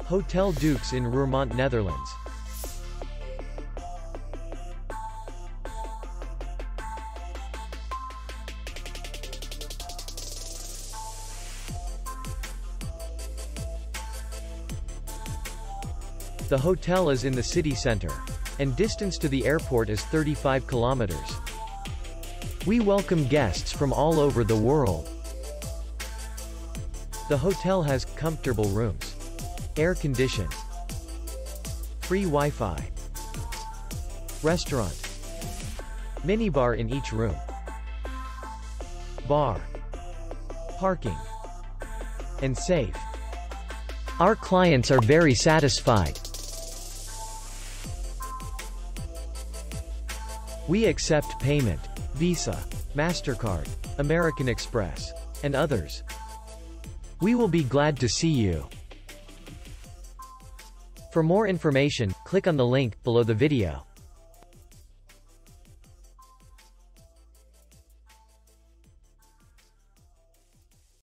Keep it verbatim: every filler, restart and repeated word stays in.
Hotel Dukes in Roermond, Netherlands. The hotel is in the city center, and distance to the airport is thirty-five kilometers. We welcome guests from all over the world. The hotel has comfortable rooms, air conditioned, free Wi-Fi, restaurant, minibar in each room, bar, parking, and safe. Our clients are very satisfied. We accept payment, Visa, MasterCard, American Express, and others. We will be glad to see you. For more information, click on the link below the video.